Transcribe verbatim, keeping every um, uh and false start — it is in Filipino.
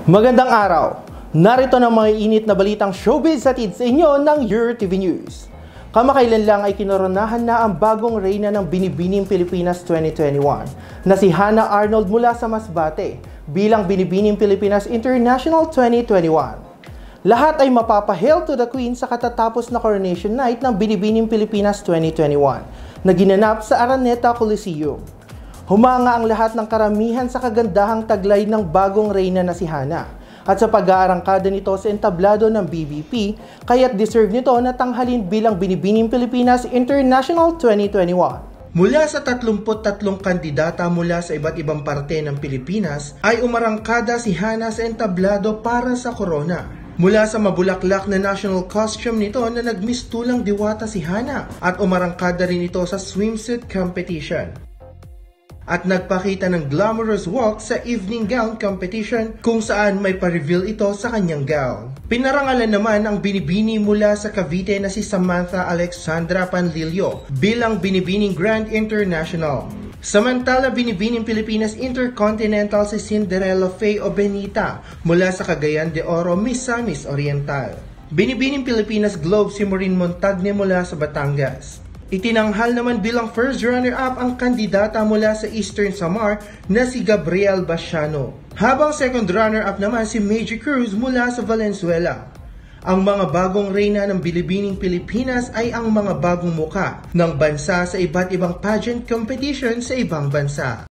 Magandang araw! Narito na mga init na balitang showbiz hatid sa inyo ng EURTV News. Kamakailan lang ay kinoronahan na ang bagong reyna ng Binibining Pilipinas twenty twenty-one na si Hannah Arnold mula sa Masbate bilang Binibining Pilipinas International twenty twenty-one. Lahat ay mapapa-hail to the Queen sa katatapos na coronation night ng Binibining Pilipinas twenty twenty-one na ginanap sa Araneta Coliseum. Humanga ang lahat ng karamihan sa kagandahang taglay ng bagong reyna na si Hannah at sa pag-aarangkada nito sa entablado ng B B P, kaya't deserve nito na tanghalin bilang Binibining Pilipinas International twenty twenty-one. Mula sa tatlumput tatlong kandidata mula sa iba't ibang parte ng Pilipinas ay umarangkada si Hannah sa entablado para sa corona. Mula sa mabulaklak na national costume nito na nagmistulang diwata si Hannah at umarangkada rin ito sa swimsuit competition. At nagpakita ng glamorous walk sa evening gown competition kung saan may pa-reveal ito sa kanyang gown. Pinarangalan naman ang binibini mula sa Cavite na si Samantha Alexandra Panlilio bilang Binibining Grand International. Samantala, Binibining Pilipinas Intercontinental si Cinderella Faye Obenita mula sa Cagayan de Oro, Misamis Oriental. Binibining Pilipinas Globe si Maureen Montagne mula sa Batangas. Itinanghal naman bilang first runner-up ang kandidata mula sa Eastern Samar na si Gabriel Basiano. Habang second runner-up naman si Meiji Cruz mula sa Valenzuela. Ang mga bagong reyna ng Binibining Pilipinas ay ang mga bagong muka ng bansa sa iba't ibang pageant competition sa ibang bansa.